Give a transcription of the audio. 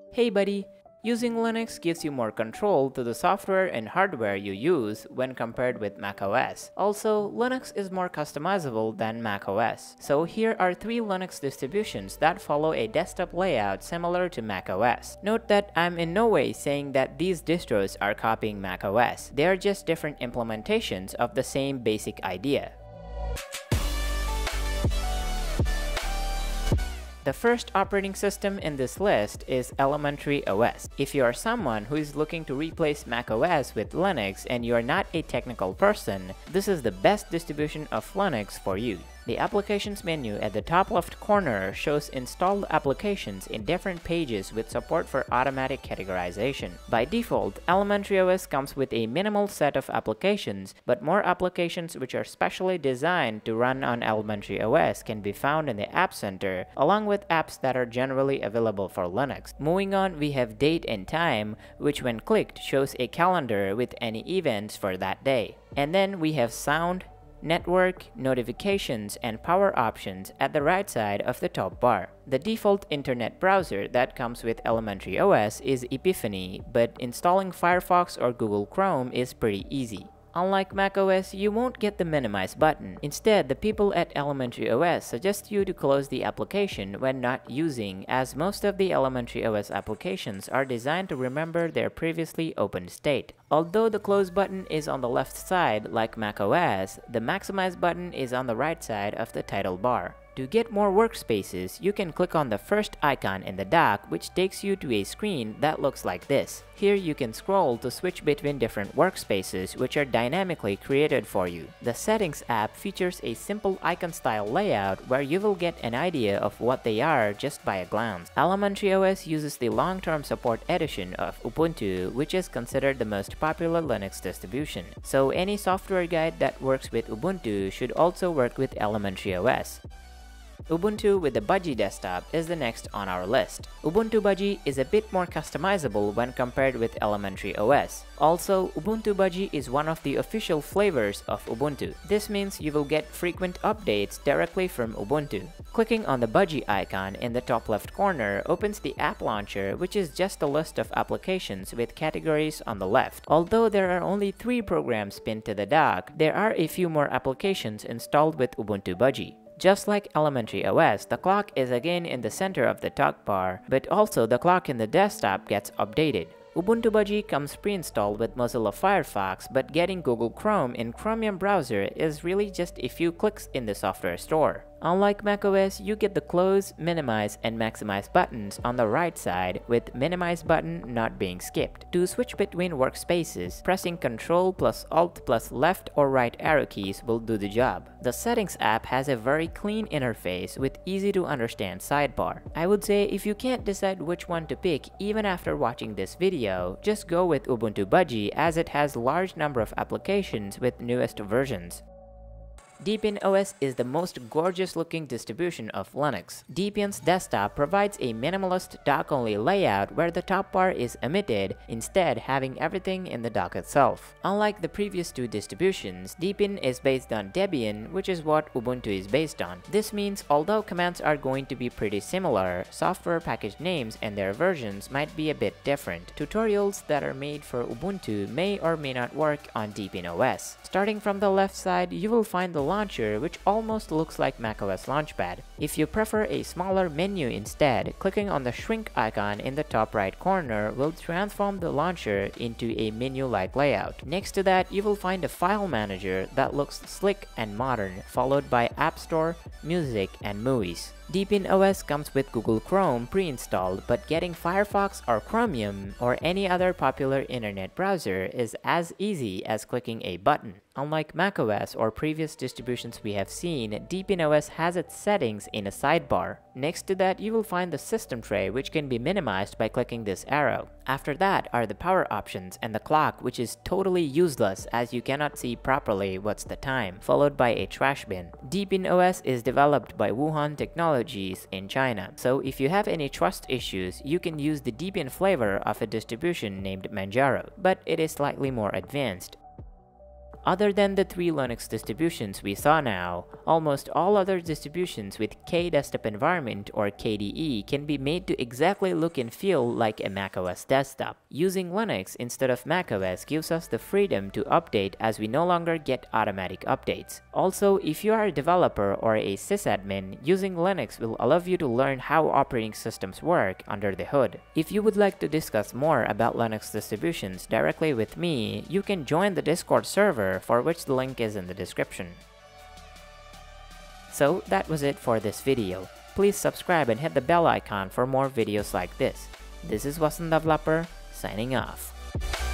Hey buddy, using Linux gives you more control to the software and hardware you use when compared with macOS. Also, Linux is more customizable than macOS. So here are 3 Linux distributions that follow a desktop layout similar to macOS. Note that I'm in no way saying that these distros are copying macOS. They are just different implementations of the same basic idea. The first operating system in this list is Elementary OS. If you are someone who is looking to replace macOS with Linux and you are not a technical person, this is the best distribution of Linux for you. The Applications menu at the top left corner shows installed applications in different pages with support for automatic categorization. By default, Elementary OS comes with a minimal set of applications, but more applications which are specially designed to run on Elementary OS can be found in the App Center, along with apps that are generally available for Linux. Moving on, we have Date and Time, which when clicked shows a calendar with any events for that day. And then we have Sound, Network, Notifications, and Power options at the right side of the top bar. The default internet browser that comes with Elementary OS is Epiphany, but installing Firefox or Google Chrome is pretty easy. Unlike macOS, you won't get the minimize button. Instead, the people at Elementary OS suggest you to close the application when not using, as most of the Elementary OS applications are designed to remember their previously opened state. Although the close button is on the left side like macOS, the maximize button is on the right side of the title bar. To get more workspaces, you can click on the first icon in the dock, which takes you to a screen that looks like this. Here you can scroll to switch between different workspaces which are dynamically created for you. The Settings app features a simple icon style layout where you will get an idea of what they are just by a glance. Elementary OS uses the long-term support edition of Ubuntu, which is considered the most popular Linux distribution. So any software guide that works with Ubuntu should also work with Elementary OS. Ubuntu with the Budgie desktop is the next on our list. Ubuntu Budgie is a bit more customizable when compared with Elementary OS. Also, Ubuntu Budgie is one of the official flavors of Ubuntu. This means you will get frequent updates directly from Ubuntu. Clicking on the Budgie icon in the top left corner opens the app launcher, which is just a list of applications with categories on the left. Although there are only 3 programs pinned to the dock, there are a few more applications installed with Ubuntu Budgie. Just like Elementary OS, the clock is again in the center of the talk bar, but also the clock in the desktop gets updated. Ubuntu Budgie comes pre-installed with Mozilla Firefox, but getting Google Chrome in Chromium browser is really just a few clicks in the software store. Unlike macOS, you get the close, minimize, and maximize buttons on the right side, with minimize button not being skipped. To switch between workspaces, pressing Ctrl plus Alt plus left or right arrow keys will do the job. The Settings app has a very clean interface with easy to understand sidebar. I would say if you can't decide which one to pick even after watching this video, just go with Ubuntu Budgie as it has large number of applications with newest versions. DeepinOS is the most gorgeous looking distribution of Linux. Deepin's desktop provides a minimalist dock-only layout where the top bar is omitted, instead having everything in the dock itself. Unlike the previous 2 distributions, Deepin is based on Debian, which is what Ubuntu is based on. This means although commands are going to be pretty similar, software package names and their versions might be a bit different. Tutorials that are made for Ubuntu may or may not work on DeepinOS. Starting from the left side, you will find the launcher, which almost looks like macOS Launchpad. If you prefer a smaller menu instead, clicking on the shrink icon in the top right corner will transform the launcher into a menu-like layout. Next to that, you will find a file manager that looks slick and modern, followed by App Store, Music, and Movies. DeepinOS comes with Google Chrome pre-installed, but getting Firefox or Chromium or any other popular internet browser is as easy as clicking a button. Unlike macOS or previous distributions we have seen, DeepinOS has its settings in a sidebar. Next to that, you will find the system tray, which can be minimized by clicking this arrow. After that are the power options and the clock, which is totally useless as you cannot see properly what's the time, followed by a trash bin. DeepinOS is developed by Wuhan Technologies in China, so if you have any trust issues, you can use the Deepin flavor of a distribution named Manjaro, but it is slightly more advanced. Other than the 3 Linux distributions we saw now, almost all other distributions with K desktop environment or KDE can be made to exactly look and feel like a macOS desktop. Using Linux instead of macOS gives us the freedom to update as we no longer get automatic updates. Also, if you are a developer or a sysadmin, using Linux will allow you to learn how operating systems work under the hood. If you would like to discuss more about Linux distributions directly with me, you can join the Discord server, for which the link is in the description. So that was it for this video. Please subscribe and hit the bell icon for more videos like this. This is Wasan Developer, signing off.